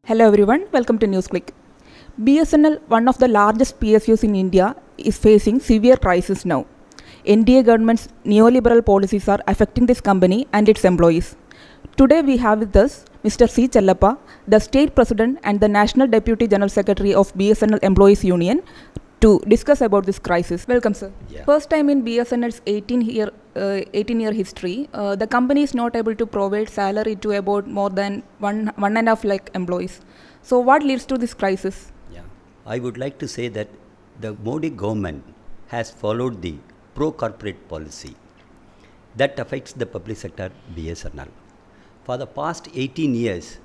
Hello everyone, welcome to NewsClick. BSNL, one of the largest PSUs in India, is facing severe crisis now. NDA government's neoliberal policies are affecting this company and its employees. Today we have with us Mr. S Chellappa, the State President and the National Deputy General Secretary of BSNL Employees Union, to discuss about this crisis. Welcome, sir. Yeah. First time in BSNL's 18-year history, the company is not able to provide salary to about more than one and a half lakh employees. So what leads to this crisis? Yeah. I would like to say that the Modi government has followed the pro-corporate policy that affects the public sector BSNL. For the past 18 years,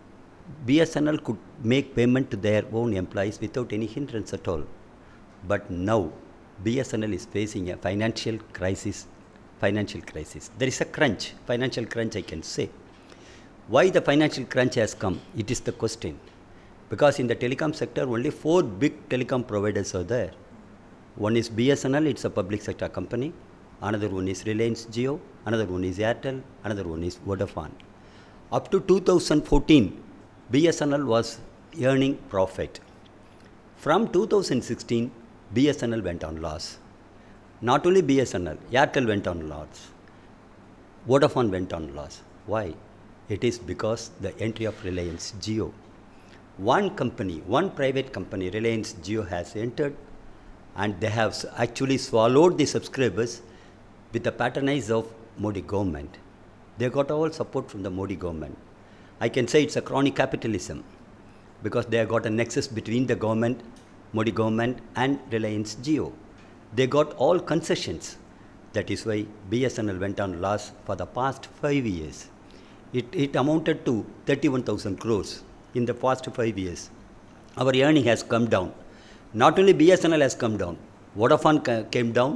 BSNL could make payment to their own employees without any hindrance at all. But now, BSNL is facing a financial crisis. There is a financial crunch I can say. Why the financial crunch has come? It is the question. Because in the telecom sector, only 4 big telecom providers are there. One is BSNL, it's a public sector company. Another one is Reliance Jio. Another one is Airtel. Another one is Vodafone. Up to 2014, BSNL was earning profit. From 2016, BSNL went on loss. Not only BSNL, Airtel went on loss. Vodafone went on loss. Why? It is because the entry of Reliance Jio. One private company, Reliance Jio, has entered, and they have actually swallowed the subscribers with the patronage of Modi government. They got all support from the Modi government. I can say it's a crony capitalism because they have got a nexus between the government, Modi government, and Reliance Jio. They got all concessions. That is why BSNL went on loss for the past 5 years. It amounted to 31,000 crores in the past 5 years. Our earning has come down. Not only BSNL has come down, Vodafone came down,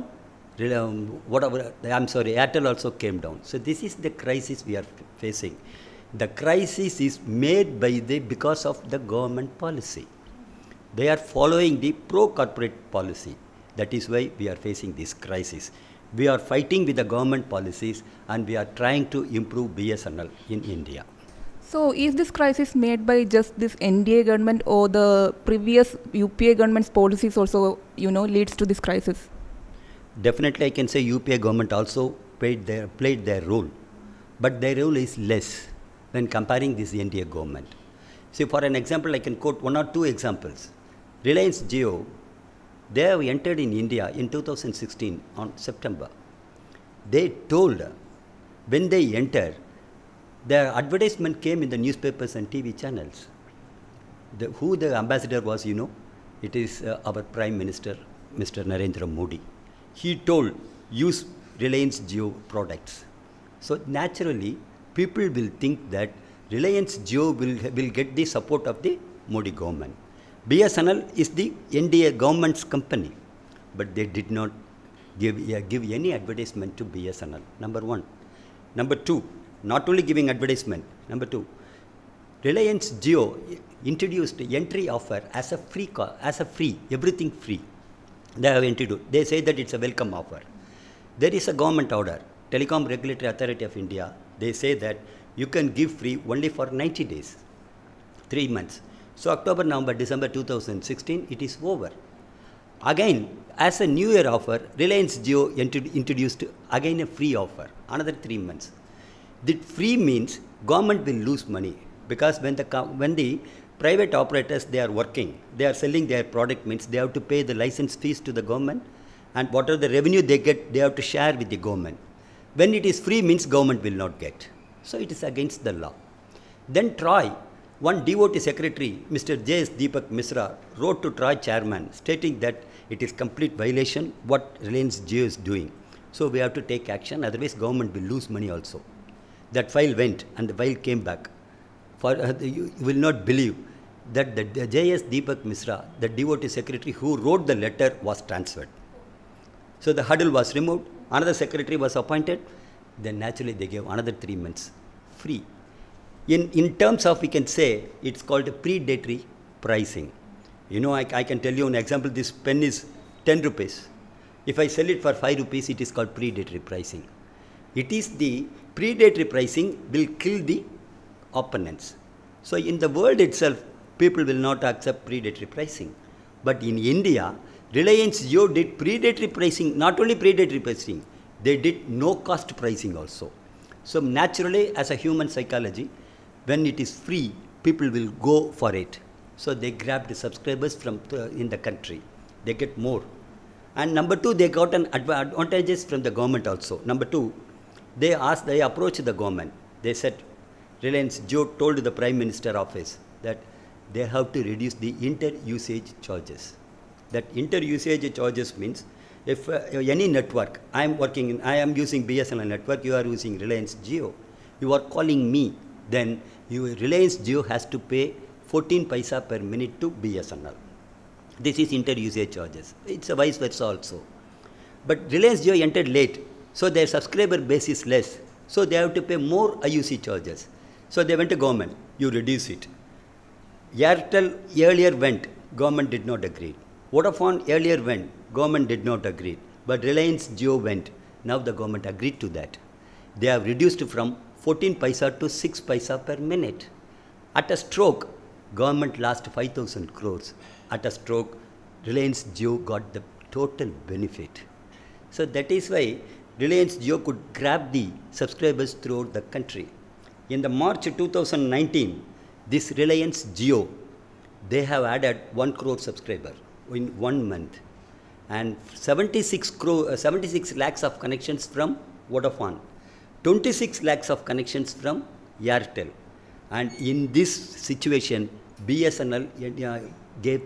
Airtel also came down. So this is the crisis we are facing. The crisis is made because of the government policy. They are following the pro-corporate policy. That is why we are facing this crisis. We are fighting with the government policies and we are trying to improve BSNL in India. So is this crisis made by just this NDA government or the previous UPA government's policies also, leads to this crisis? Definitely I can say UPA government also played their role. But their role is less when comparing this NDA government. See, for an example, I can quote 1 or 2 examples. Reliance Jio, they have entered in India in 2016 on September. They told when they entered, their advertisement came in the newspapers and TV channels. Who the ambassador was, it is our Prime Minister, Mr. Narendra Modi. He told, use Reliance Jio products. So naturally, people will think that Reliance Jio will get the support of the Modi government. BSNL is the NDA government's company, but they did not give any advertisement to BSNL, number 1. Number 2, not only giving advertisement, number 2, Reliance Jio introduced entry offer as a free, everything free. They have introduced. They say that it's a welcome offer. There is a government order, Telecom Regulatory Authority of India. They say that you can give free only for 90 days, 3 months. So October, November, December 2016, it is over. Again, as a new year offer, Reliance Jio introduced again a free offer, another 3 months. The free means government will lose money because when the private operators, they are working, they are selling their product, means they have to pay the license fees to the government, and whatever the revenue they get, they have to share with the government. When it is free means government will not get. So it is against the law. Then TROI, one devotee secretary, Mr. J.S. Deepak Misra, wrote to TROI chairman stating that it is complete violation what Reliance Jio is doing. So we have to take action, otherwise government will lose money also. That file went and the file came back. You will not believe that the J.S. Deepak Misra, the devotee secretary who wrote the letter, was transferred. So the hurdle was removed, another secretary was appointed, then naturally they gave another 3 months free. In terms of, we can say, it's called predatory pricing. I can tell you an example, this pen is 10 rupees. If I sell it for 5 rupees, it is called predatory pricing. It is the predatory pricing will kill the opponents. So in the world itself, people will not accept predatory pricing. But in India, Reliance Jio did predatory pricing, not only predatory pricing, they did no-cost pricing also. So naturally, as a human psychology, when it is free, people will go for it. So they grab the subscribers from in the country. They get more. And number two, they got an advantages from the government also. Number two, they approached the government. They said, Reliance Jio told the Prime Minister office that they have to reduce the inter-usage charges. That inter-usage charges means if any network, I am using BSNL network, you are using Reliance Jio, you are calling me, then Reliance Jio has to pay 14 paisa per minute to BSNL. This is inter-usage charges. It's a vice versa also. But Reliance Jio entered late, so their subscriber base is less. So they have to pay more IUC charges. So they went to government, you reduce it. Airtel earlier went, government did not agree. Vodafone earlier went, government did not agree. But Reliance Jio went. Now the government agreed to that. They have reduced from 14 paisa to 6 paisa per minute. At a stroke, government lost 5,000 crores. At a stroke, Reliance Jio got the total benefit. So that is why Reliance Jio could grab the subscribers throughout the country. In the March 2019, this Reliance Jio, they have added 1 crore subscriber in 1 month. And 76 lakhs of connections from Vodafone, 26 lakhs of connections from Airtel. And in this situation, BSNL gave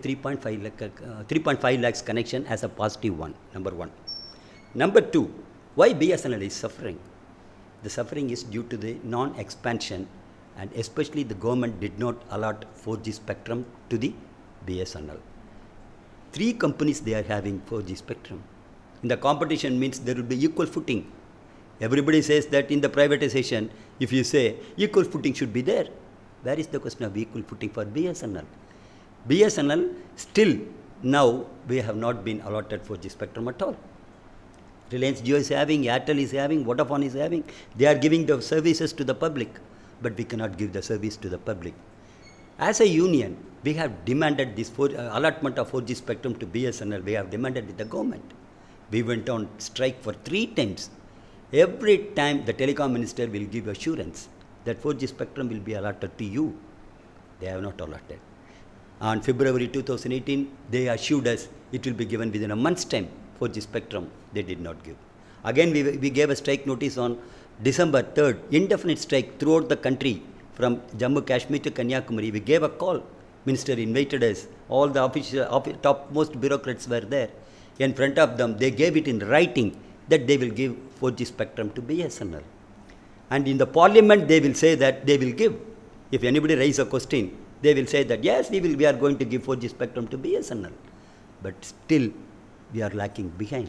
3.5 lakhs connection as a positive one, number one. Number two, why BSNL is suffering? The suffering is due to the non-expansion, and especially the government did not allot 4G spectrum to the BSNL. 3 companies they are having 4G spectrum. In the competition means there will be equal footing. Everybody says that in the privatization, if you say equal footing should be there, where is the question of equal footing for BSNL? BSNL still now we have not been allotted 4G spectrum at all. Reliance Jio is having, Airtel is having, Vodafone is having. They are giving the services to the public, but we cannot give the service to the public. As a union, we have demanded this allotment of 4G spectrum to BSNL. We have demanded with the government. We went on strike for 3 times. Every time the telecom minister will give assurance that 4G spectrum will be allotted to you. They have not allotted. On February 2018, they assured us it will be given within a month's time. 4G spectrum, they did not give. Again, we gave a strike notice on December 3rd, indefinite strike throughout the country from Jammu Kashmir to Kanyakumari. We gave a call. Minister invited us. All the topmost bureaucrats were there. In front of them, they gave it in writing that they will give 4G spectrum to BSNL. And in the parliament, they will say that they will give. If anybody raises a question, they will say that yes, we are going to give 4G spectrum to BSNL. But still, we are lacking behind.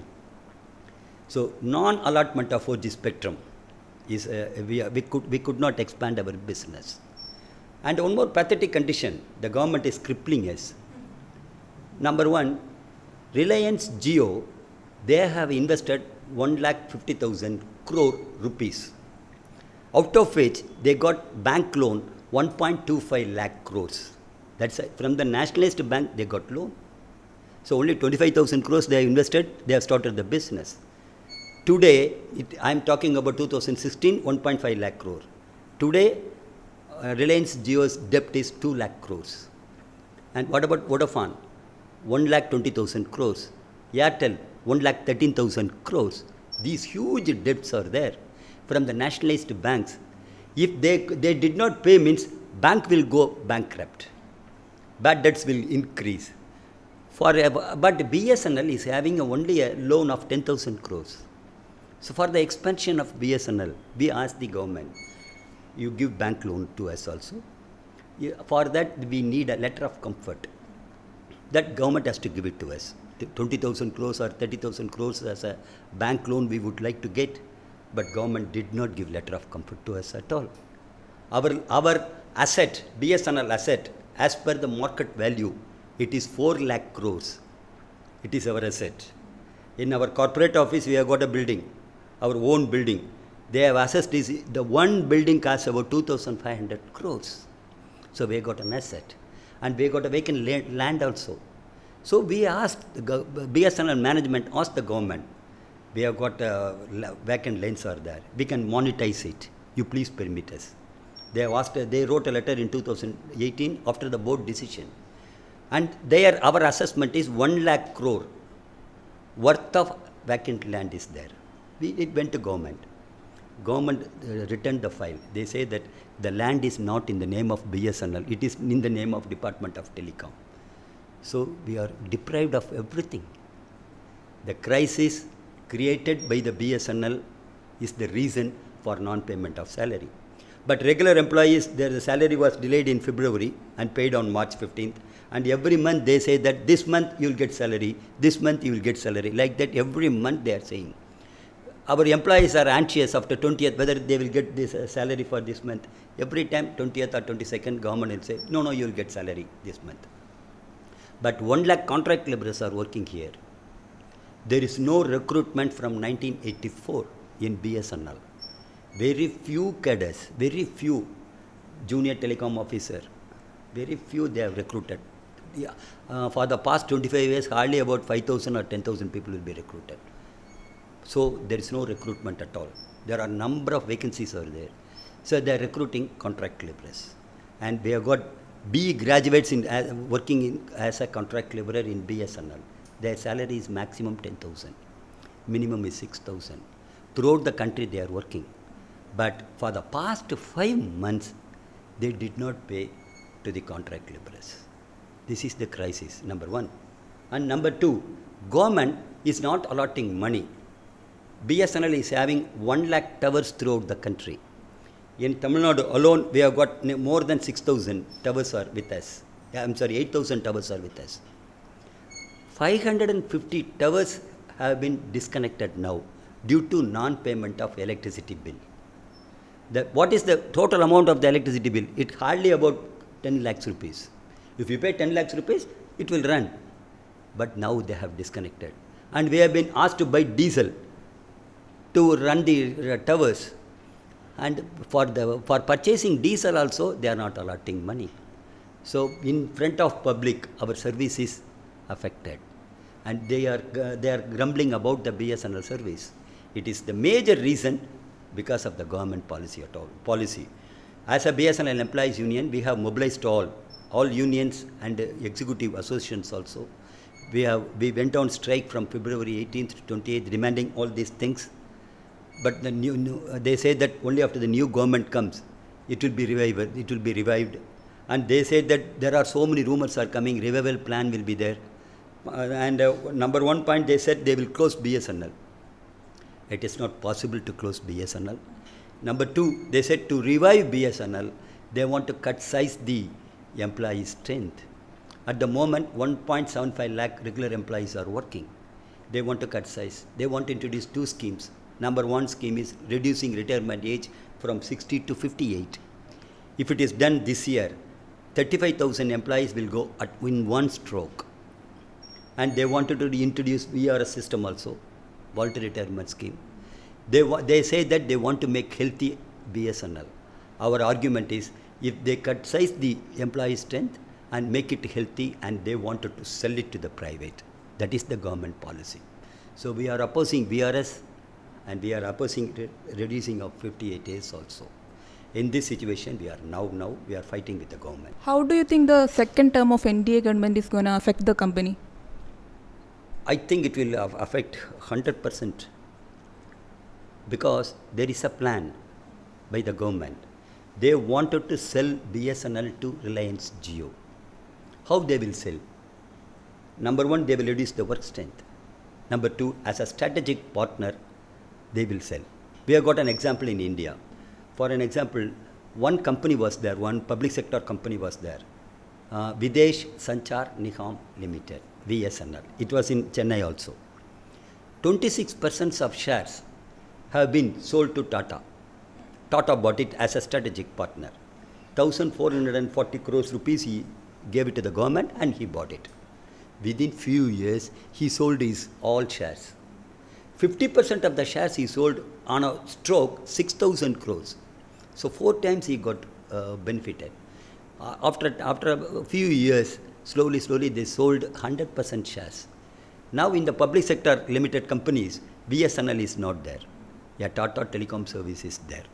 So non-allotment of 4G spectrum is we could not expand our business. And one more pathetic condition, the government is crippling us. Number one, Reliance Jio, they have invested 1,50,000 crore rupees, out of which they got bank loan 1.25 lakh crores. That's from the nationalized bank they got loan. So only 25,000 crores they have invested, they have started the business. Today, I am talking about 2016, 1.5 lakh crore. Today, Reliance Jio's debt is 2 lakh crores. And what about Vodafone? 1,20,000 crores. Airtel, 1,13,000 crores. These huge debts are there from the nationalized banks. If they did not pay, means bank will go bankrupt. Bad debts will increase. But BSNL is having only a loan of 10,000 crores. So for the expansion of BSNL, we asked the government, you give bank loan to us also. For that, we need a letter of comfort. That government has to give it to us. 20,000 crores or 30,000 crores as a bank loan we would like to get. But government did not give letter of comfort to us at all. Our asset, BSNL asset, as per the market value, it is 4 lakh crores. It is our asset. In our corporate office, we have got a building, our own building. They have assessed this, the one building costs about 2,500 crores. So we got an asset. And we got a vacant land also. So we asked, the BSNL management asked the government, we have got vacant lands are there. We can monetize it. You please permit us. They have asked, they wrote a letter in 2018 after the board decision. And there our assessment is 1 lakh crore worth of vacant land is there. It went to government. Government returned the file. They say that the land is not in the name of BSNL. It is in the name of Department of Telecom. So we are deprived of everything. The crisis created by the BSNL is the reason for non-payment of salary. But regular employees, their salary was delayed in February and paid on March 15th. And every month they say that this month you will get salary, this month you will get salary. Like that every month they are saying. Our employees are anxious after 20th whether they will get this salary for this month. Every time 20th or 22nd government will say, no, you will get salary this month. But 1 lakh contract laborers are working here. There is no recruitment from 1984 in BSNL. Very few cadres, very few junior telecom officer, very few they have recruited. For the past 25 years, hardly about 5,000 or 10,000 people will be recruited. So there is no recruitment at all. There are a number of vacancies over there. So they are recruiting contract laborers. And we have got BE graduates working as a contract laborer in BSNL. Their salary is maximum 10,000. Minimum is 6,000. Throughout the country they are working. But for the past 5 months, they did not pay to the contract laborers. This is the crisis, number one. And number two, government is not allotting money. BSNL is having 1 lakh towers throughout the country. In Tamil Nadu alone, we have got more than 6,000 towers are with us. 8,000 towers are with us. 550 towers have been disconnected now due to non-payment of electricity bill. What is the total amount of the electricity bill? It's hardly about 10 lakhs rupees. If you pay 10 lakhs rupees, it will run. But now they have disconnected. And we have been asked to buy diesel to run the towers. And for purchasing diesel also, they are not allotting money. So in front of public, our service is affected. And they are grumbling about the BSNL service. It is the major reason because of the government policy at all. As a BSNL employees union, we have mobilized all unions and executive associations also. We went on strike from February 18th to 28th, demanding all these things. But they say that only after the new government comes, it will be revived. And they say that there are so many rumors are coming, revival plan will be there. And number one point, they said they will close BSNL. It is not possible to close BSNL. Number two, they said to revive BSNL, they want to cut size the employee strength. At the moment, 1.75 lakh regular employees are working. They want to cut size. They want to introduce two schemes. Number one scheme is reducing retirement age from 60 to 58. If it is done this year, 35,000 employees will go in one stroke. And they wanted to introduce VRS system also, voluntary retirement scheme. They say that they want to make healthy BSNL. Our argument is, if they cut size the employee strength and make it healthy, and they wanted to sell it to the private. That is the government policy. So we are opposing VRS, and we are opposing reducing of 58 days also. In this situation, we are fighting with the government. How do you think the second term of NDA government is going to affect the company? I think it will affect 100%, because there is a plan by the government. They wanted to sell BSNL to Reliance Jio. How they will sell? Number one, they will reduce the work strength. Number two, as a strategic partner, they will sell. We have got an example in India. For an example, one company was there, one public sector company was there, Bharat Sanchar Nigam Limited, BSNL. It was in Chennai also. 26% of shares have been sold to Tata. Tata bought it as a strategic partner. 1,440 crores rupees he gave it to the government, and he bought it. Within few years, he sold his all shares. 50% of the shares he sold on a stroke, 6,000 crores. So 4 times he got benefited. After a few years, slowly they sold 100% shares. Now in the public sector limited companies, BSNL is not there. Yeah, Tata Telecom Service is there.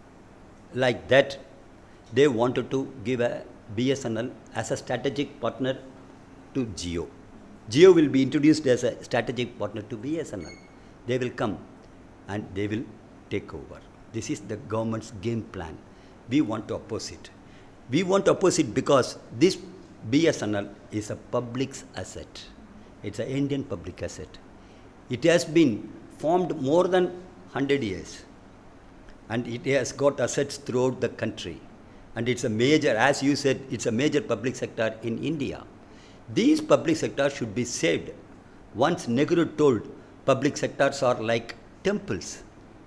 Like that, they wanted to give a BSNL as a strategic partner to Jio. Jio will be introduced as a strategic partner to BSNL. They will come and they will take over. This is the government's game plan. We want to oppose it. We want to oppose it because this BSNL is a public asset. It's an Indian public asset. It has been formed more than 100 years. And it has got assets throughout the country. And it's a major, as you said, it's a major public sector in India. These public sectors should be saved. Once Nehru told public sectors are like temples.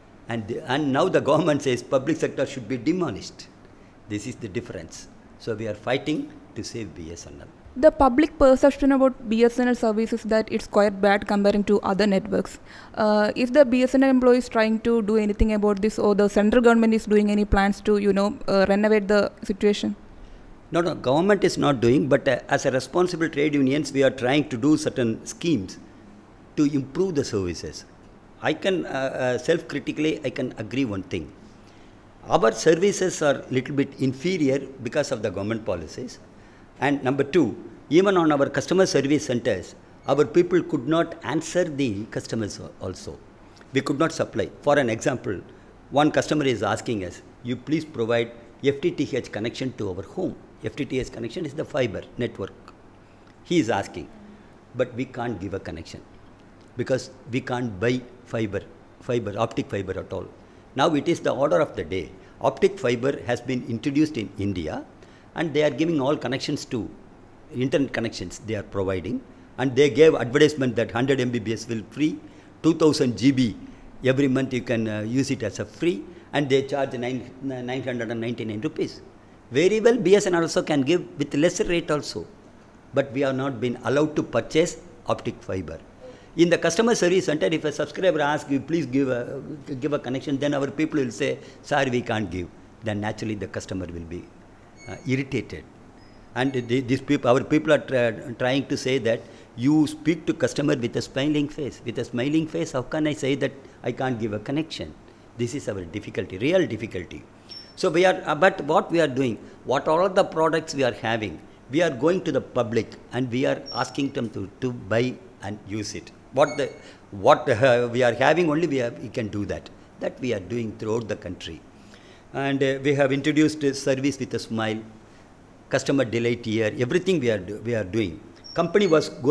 And now the government says public sector should be demolished. This is the difference. So we are fighting to save BSNL. The public perception about BSNL service is that it's quite bad comparing to other networks. If the BSNL employee is trying to do anything about this, or the central government is doing any plans to, renovate the situation? No, government is not doing, but as a responsible trade unions, we are trying to do certain schemes to improve the services. I can, self-critically, I can agree one thing. Our services are little bit inferior because of the government policies. And number two, even on our customer service centers, our people could not answer the customers also. We could not supply. For an example, one customer is asking us, you please provide FTTH connection to our home. FTTH connection is the fiber network. He is asking, but we can't give a connection because we can't buy optic fiber at all. Now it is the order of the day. Optic fiber has been introduced in India, and they are giving all connections to internet connections they are providing, and they gave advertisement that 100 Mbps will free, 2000 GB every month you can use it as a free, and they charge 999 rupees. Very well, BSNL also can give with lesser rate also, but we have not been allowed to purchase optic fiber. In the customer service center, if a subscriber asks you, please give a connection, then our people will say, sorry, we can't give. Then naturally the customer will be irritated. And our people are trying to say that you speak to customer with a smiling face. With a smiling face, how can I say that I can't give a connection? This is our difficulty, real difficulty. So we are, but what we are doing, what all of the products we are having, we are going to the public and we are asking them to buy and use it. What we are having only we can do that. That we are doing throughout the country. And we have introduced a service with a smile, customer delight here, everything we are doing. Company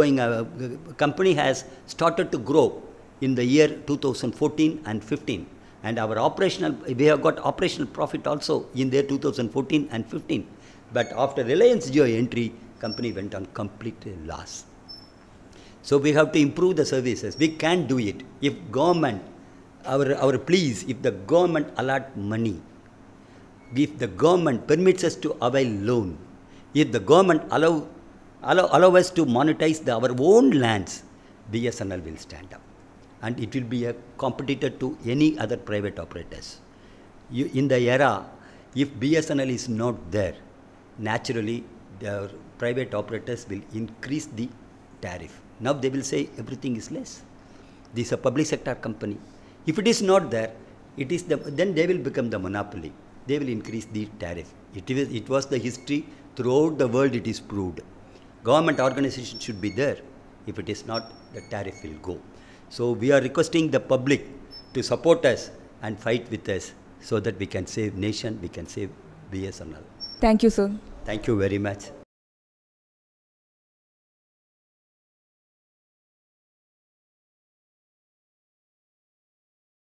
has started to grow in the year 2014 and 15. And we have got operational profit also in the year 2014 and 15. But after Reliance Jio entry, company went on complete loss. So we have to improve the services. We can do it. If government, our pleas, if the government allot money, if the government permits us to avail loan, if the government allow us to monetize our own lands, BSNL will stand up. And it will be a competitor to any other private operators. In the era, if BSNL is not there, naturally the private operators will increase the tariff. Now they will say everything is less. This is a public sector company. If it is not there, then they will become the monopoly. They will increase the tariff. It was the history throughout the world. It is proved. Government organization should be there. If it is not, the tariff will go. So we are requesting the public to support us and fight with us so that we can save nation, we can save BSNL. Thank you, sir. Thank you very much.